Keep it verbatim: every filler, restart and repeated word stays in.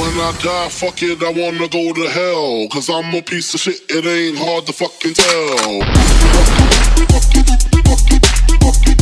when I die, fuck it, I wanna go to hell. Cause I'm a piece of shit, it ain't hard to fucking tell. Fuck it, fuck it, fuck it, fuck it.